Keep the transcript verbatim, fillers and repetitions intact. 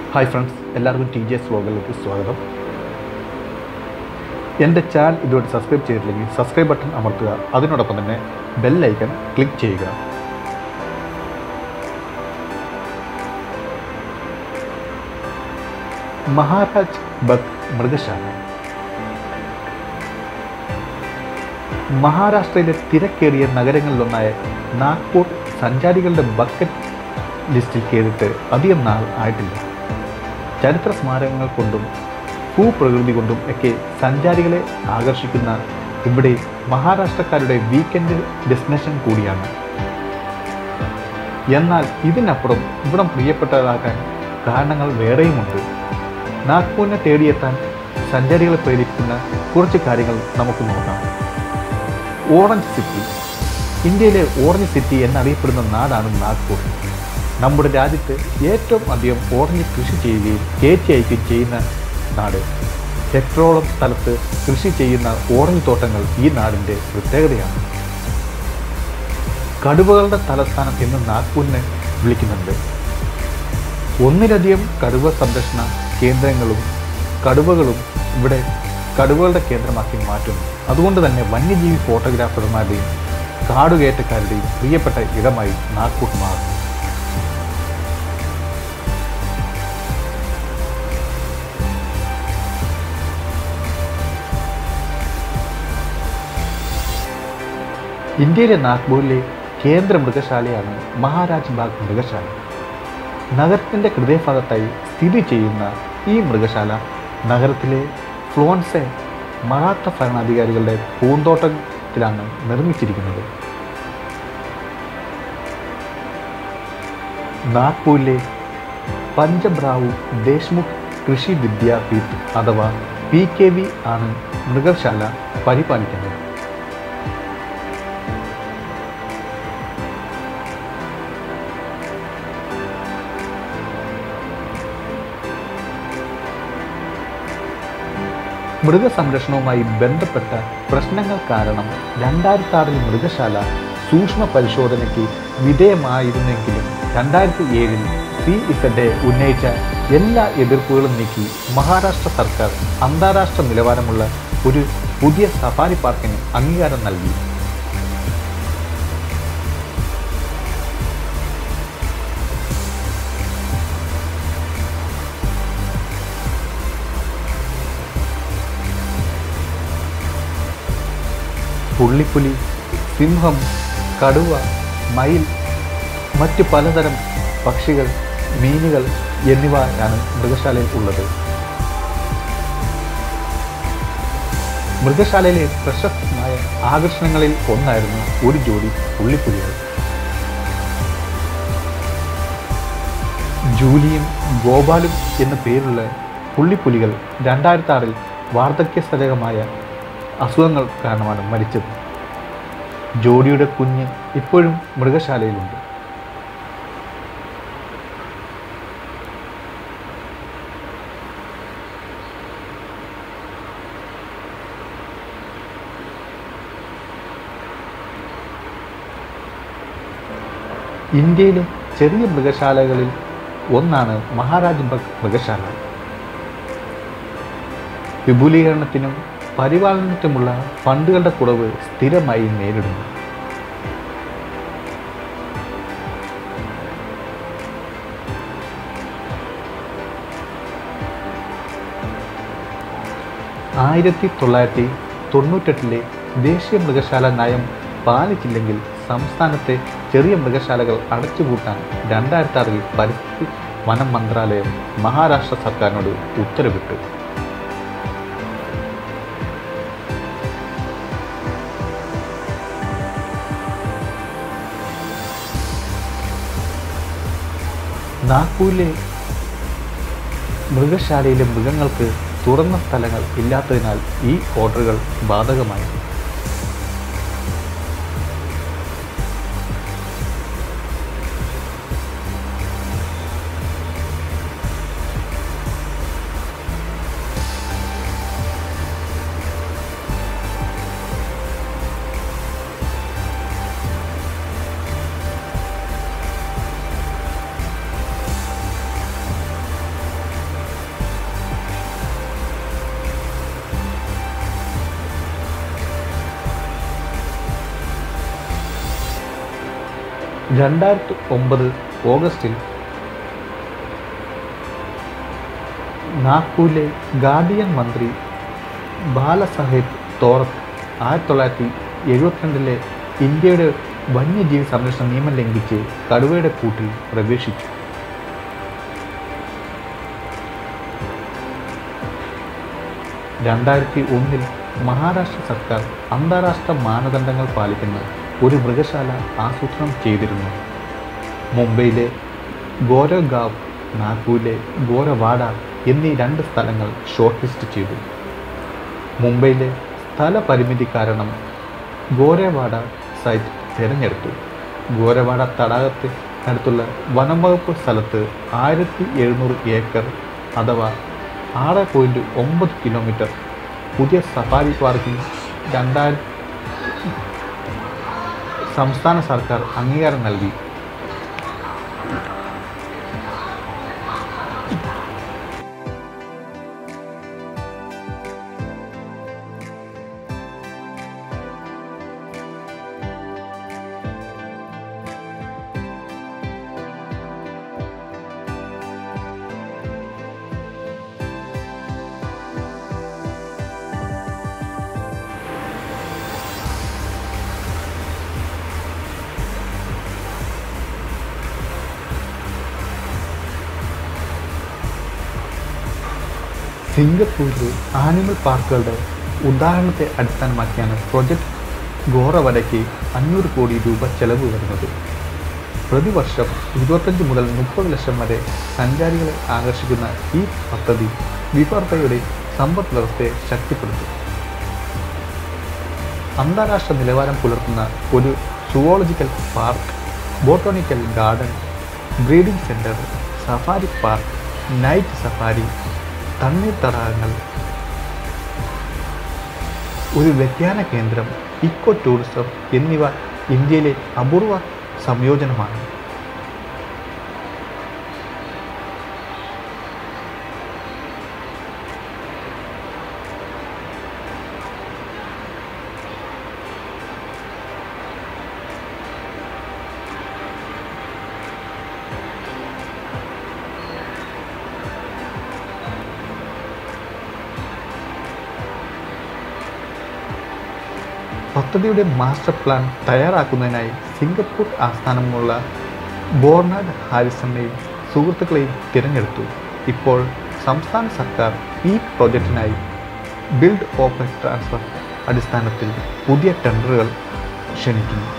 Hi friends, എല്ലാവർക്കും T G S വ്ലോഗിലേക്ക് സ്വാഗതം. എൻ്റെ ചാനൽ ഇതുവരെ സബ്സ്ക്രൈബ് ചെയ്തിട്ടില്ലെങ്കിൽ സബ്സ്ക്രൈബ് ബട്ടൺ അമർത്തുക. അതിനോടൊപ്പം തന്നെ ബെൽ ഐക്കൺ ക്ലിക്ക് ചെയ്യുക. മഹാരാജ്ബാഗ് മൃഗശാല മഹാരാഷ്ട്രയിലെ തിരക്കേറിയ നഗരങ്ങളിലൊന്നായ നാഗ്പൂർ സഞ്ചാരികളുടെ ബക്കറ്റ് ലിസ്റ്റിൽ കയറിയിട്ട് അധികം നാൾ ആയിട്ടില്ല. ചരിത്ര സ്മാരകങ്ങൾ കൊണ്ടും ഭൂപ്രകൃതി കൊണ്ടും ഒക്കെ സഞ്ചാരികളെ ആകർഷിക്കുന്ന ഇവിടെ മഹാരാഷ്ട്രക്കാരുടെ വീക്കെൻഡ് ഡെസ്റ്റിനേഷൻ കൂടിയാണ്. എന്നാൽ ഇതിനപ്പുറം ഇവിടം പ്രിയപ്പെട്ടതാക്കാൻ കാരണങ്ങൾ വേറെയുമുണ്ട്. നാഗ്പൂരിനെ തേടിയെത്താൻ സഞ്ചാരികളെ പ്രേരിപ്പിക്കുന്ന കുറച്ച് കാര്യങ്ങൾ നമുക്ക് നോക്കാം. Orange city. ഇന്ത്യയിലെ ഓറഞ്ച് സിറ്റി എന്നറിയപ്പെടുന്ന നാടാണ് നാഗ്പൂർ. നമ്മുടെ രാജ്യത്ത് ഏറ്റവും അധികം ഓറഞ്ച് കൃഷി ചെയ്യുകയും കയറ്റി അയക്കുകയും ചെയ്യുന്ന നാട്. ഹെക്ടറോളം സ്ഥലത്ത് കൃഷി ചെയ്യുന്ന ഓറഞ്ച് തോട്ടങ്ങൾ ഈ നാടിൻ്റെ പ്രത്യേകതയാണ്. കടുവകളുടെ തലസ്ഥാനം എന്ന് നാഗ്പൂരിനെ വിളിക്കുന്നുണ്ട്. ഒന്നിലധികം കടുവ സംരക്ഷണ കേന്ദ്രങ്ങളും കടുവകളും ഇവിടെ കടുവകളുടെ കേന്ദ്രമാക്കി മാറ്റുന്നു. അതുകൊണ്ട് തന്നെ വന്യജീവി ഫോട്ടോഗ്രാഫർമാരുടെയും കാടുകയറ്റക്കാരുടെയും പ്രിയപ്പെട്ട ഇടമായി നാഗ്പൂർ മാറുന്നു. ഇന്ത്യയിലെ നാഗ്പൂരിലെ കേന്ദ്ര മൃഗശാലയാണ് മഹാരാജ്ബാഗ് മൃഗശാല. നഗരത്തിൻ്റെ ഹൃദയഭാഗത്തായി സ്ഥിതി ചെയ്യുന്ന ഈ മൃഗശാല നഗരത്തിലെ ഭോൺസ്ലെ മറാത്ത ഭരണാധികാരികളുടെ പൂന്തോട്ടത്തിലാണ് നിർമ്മിച്ചിരിക്കുന്നത്. നാഗ്പൂരിലെ പഞ്ചബ്രാവു ദേശ്മുഖ് കൃഷി വിദ്യാപീഠ് അഥവാ പി കെ വി ആണ് മൃഗശാല പരിപാലിക്കുന്നത്. മൃഗസംരക്ഷണവുമായി ബന്ധപ്പെട്ട പ്രശ്നങ്ങൾ കാരണം രണ്ടായിരത്തി ആറിൽ മൃഗശാല സൂക്ഷ്മ പരിശോധനയ്ക്ക് വിധേയമായിരുന്നെങ്കിലും രണ്ടായിരത്തി ഏഴിൽ സി ഇസഡ് ഉന്നയിച്ച എല്ലാ എതിർപ്പുകളും നീക്കി മഹാരാഷ്ട്ര സർക്കാർ അന്താരാഷ്ട്ര നിലവാരമുള്ള ഒരു പുതിയ സഫാരി പാർക്കിന് അംഗീകാരം നൽകി. പുള്ളിപ്പുലി, സിംഹം, കടുവ, മയിൽ, മറ്റ് പലതരം പക്ഷികൾ, മീനുകൾ എന്നിവയാണ് മൃഗശാലയിൽ ഉള്ളത്. മൃഗശാലയിലെ പ്രശസ്തമായ ആകർഷണങ്ങളിൽ ഒന്നായിരുന്നു ഒരു ജോഡി പുള്ളിപ്പുലികൾ. ജൂലിയും ഗോപാലും എന്ന പേരുള്ള പുള്ളിപ്പുലികൾ രണ്ടായിരത്തി ആറിൽ വാർദ്ധക്യസഹജമായ അസുഖങ്ങൾ കാരണമാണ് മരിച്ചത്. ജോഡിയുടെ കുഞ്ഞ് ഇപ്പോഴും മൃഗശാലയിലുണ്ട്. ഇന്ത്യയിലെ ചെറിയ മൃഗശാലകളിൽ ഒന്നാണ് മഹാരാജ്ബാഗ് മൃഗശാല. വിപുലീകരണത്തിനും പരിപാലനത്തിനുമുള്ള ഫണ്ടുകളുടെ കുറവ് സ്ഥിരമായി നേരിടുന്നു. ആയിരത്തി തൊള്ളായിരത്തി തൊണ്ണൂറ്റെട്ടിലെ ദേശീയ മൃഗശാല നയം പാലിച്ചില്ലെങ്കിൽ സംസ്ഥാനത്തെ ചെറിയ മൃഗശാലകൾ അടച്ചുപൂട്ടാൻ രണ്ടായിരത്തി ആറിൽ പരിസ്ഥിതി വനം മന്ത്രാലയം മഹാരാഷ്ട്ര സർക്കാരിനോട് ഉത്തരവിട്ടു. നാഗ്പൂരിലെ മൃഗശാലയിലെ മൃഗങ്ങൾക്ക് തുറന്ന സ്ഥലങ്ങൾ ഇല്ലാത്തതിനാൽ ഈ ഓർഡറുകൾ ബാധകമായി. രണ്ടായിരത്തി ഒമ്പത് ഓഗസ്റ്റിൽ നാഗ്പൂരിലെ ഗാർഡിയൻ മന്ത്രി ബാലസാഹേബ് തോറത്ത് ആയിരത്തി തൊള്ളായിരത്തി എഴുപത്തിരണ്ടിലെ ഇന്ത്യയുടെ വന്യജീവി സംരക്ഷണ നിയമം ലംഘിച്ച് കടുവയുടെ കൂട്ടിൽ പ്രവേശിച്ചു. രണ്ടായിരത്തി ഒന്നിൽ മഹാരാഷ്ട്ര സർക്കാർ അന്താരാഷ്ട്ര മാനദണ്ഡങ്ങൾ പാലിക്കുന്ന ഒരു മൃഗശാല ആസൂത്രണം ചെയ്തിരുന്നു. മുംബൈയിലെ ഗോരഗാവ്, നാഗ്പൂരിലെ ഗോരവാഡ എന്നീ രണ്ട് സ്ഥലങ്ങൾ ഷോർട്ട് ലിസ്റ്റ് ചെയ്തു. മുംബൈയിലെ സ്ഥലപരിമിതി കാരണം ഗോരവാഡ സൈറ്റ് തിരഞ്ഞെടുത്തു. ഗോരവാഡ തടാകത്തിനടുത്തുള്ള വനം വകുപ്പ് സ്ഥലത്ത് ആയിരത്തി എഴുന്നൂറ് ഏക്കർ അഥവാ ആറ് പോയിൻറ്റ് ഒമ്പത് കിലോമീറ്റർ പുതിയ സഫാരി പാർക്കിംഗ് രണ്ടായിരം സംസ്ഥാന സർക്കാർ അംഗീകാരം നൽകി. സിംഗപ്പൂരിലെ ആനിമൽ പാർക്കുകളുടെ ഉദാഹരണത്തെ അടിസ്ഥാനമാക്കിയാണ് പ്രൊജക്ട് ഗോറവടയ്ക്ക് അഞ്ഞൂറ് കോടി രൂപ ചെലവ് വരുന്നത്. പ്രതിവർഷം ഇരുപത്തഞ്ച് മുതൽ മുപ്പത് ലക്ഷം വരെ സഞ്ചാരികളെ ആകർഷിക്കുന്ന ഈ പദ്ധതി വിദർഭയുടെ സമ്പദ് വ്യവസ്ഥയെ ശക്തിപ്പെടുത്തും. അന്താരാഷ്ട്ര നിലവാരം പുലർത്തുന്ന ഒരു zoological park, botanical garden, breeding centre, safari park, night safari, തണ്ണീർ തടാകങ്ങൾ, ഒരു വ്യതിയാന കേന്ദ്രം, ഇക്കോ ടൂറിസം എന്നിവ ഇന്ത്യയിലെ അപൂർവ സംയോജനമാണ്. പദ്ധതിയുടെ മാസ്റ്റർ പ്ലാൻ തയ്യാറാക്കുന്നതിനായി സിംഗപ്പൂർ ആസ്ഥാനമുള്ള ബോർണാഡ് ഹാരിസണെയും സുഹൃത്തുക്കളെയും തിരഞ്ഞെടുത്തു. ഇപ്പോൾ സംസ്ഥാന സർക്കാർ ഈ പ്രോജക്റ്റിനായി ബിൽഡ് ഓപ്പൺ ട്രാൻസ്ഫർ അടിസ്ഥാനത്തിൽ പുതിയ ടെൻഡറുകൾ ക്ഷണിക്കുന്നു.